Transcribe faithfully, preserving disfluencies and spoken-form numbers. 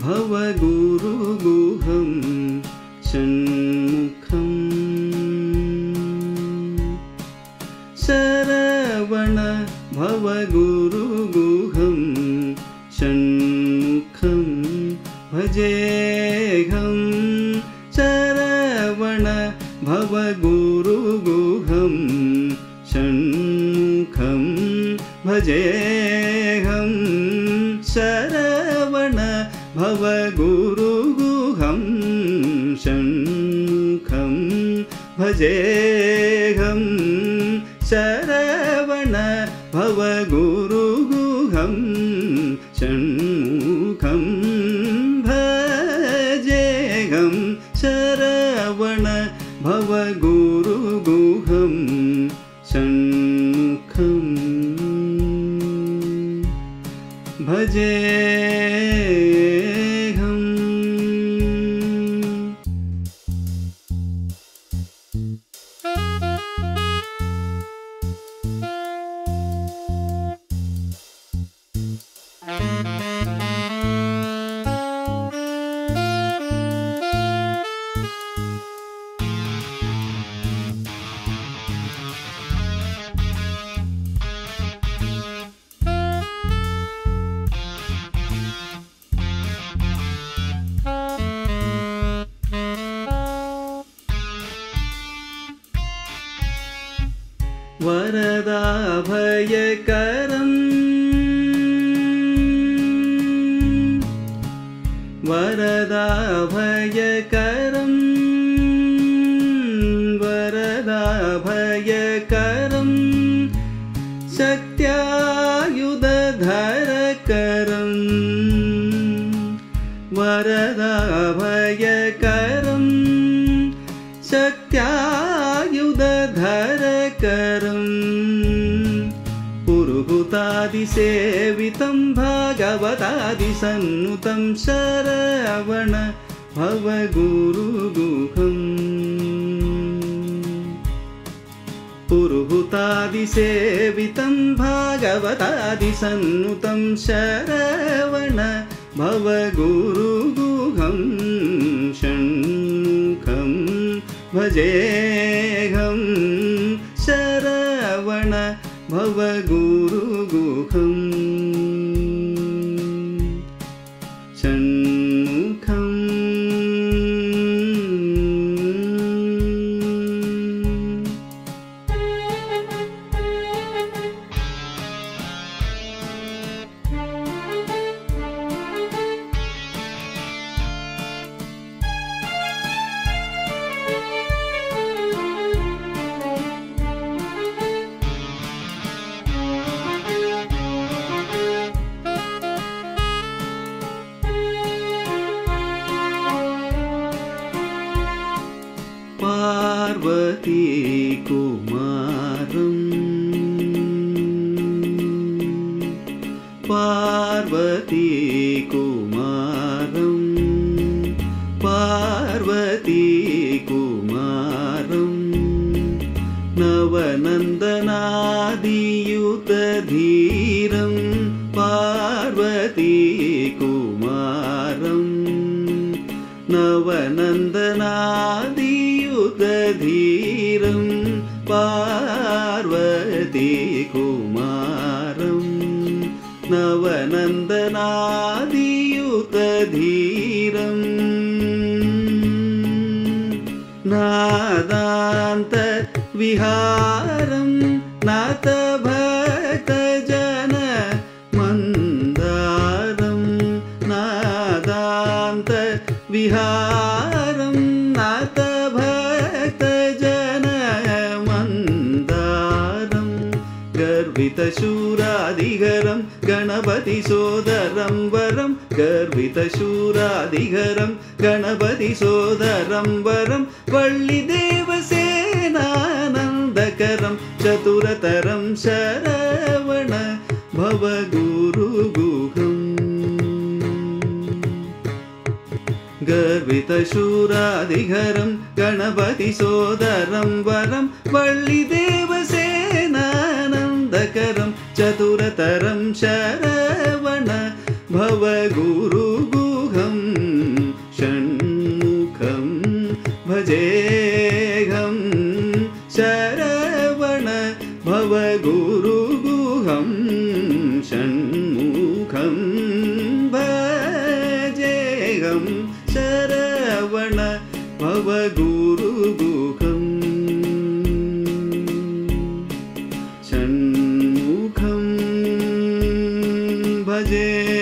भवगुरुगुहं षण्मुखम् शरवण भवगुरुगुहं षण्मुखं भजेऽहं शरवण भवगुरुगुहं षण्मुखं भजेऽहं शरवण भवगुरुगुहं षण्मुखं भजेऽहं शरवण भवगुरुगुहं षण्मुखं भजेऽहं शरवण भवगुरुगुहं षण्मुखं भजेऽहम्। वरदाभयकरं वरदाभयकरं वरदाभयकरं शक्त्यायुधधरकरं वरदाभयकरं शक्त्यायुधधरकरं पुरुहूतादिसेवितं भागवतादिसन्नुतं शरवण भवगुरुगुहं पुरुहूतादिसेवितं भागवतादिसन्नुतं शरवण भवगुरुगुहं षण्मुखं भजेऽहं शरवण भवगुरुगुहं षण्मुखम्। पार्वती कुमारं पार्वती कुमारं पार्वती कुमारं नवनन्दनादियुतधीरं पार्वती कुमारं नवनन्दनादियुतधीरं पार्वती कुमारं नवनन्दनादियुतधीरं नादान्तविहारं नाथभक्तजनमन्दारं नादान्तविहारं नाथभक्तजनमन्दारं गर्वितशूरादिहरं गणपतिसोदरं वरं गर्वितशूरादिहरं गणपतिसोदरं वरं वल्लीदेवसेनानन्दकरं चतुरतरं शरवण भवगुरुगुहं गर्वितशूरादिहरं गणपतिसोदरं वरं वल्लीदेवसेनानन्दकरं चतुरतरं शरवण भवगुरुगुहम् भजेऽहं शरवण भवगुरुगुहं षण्मुखं भजेऽहं शरवण भवगुरुगुहं षण्मुखं भजे।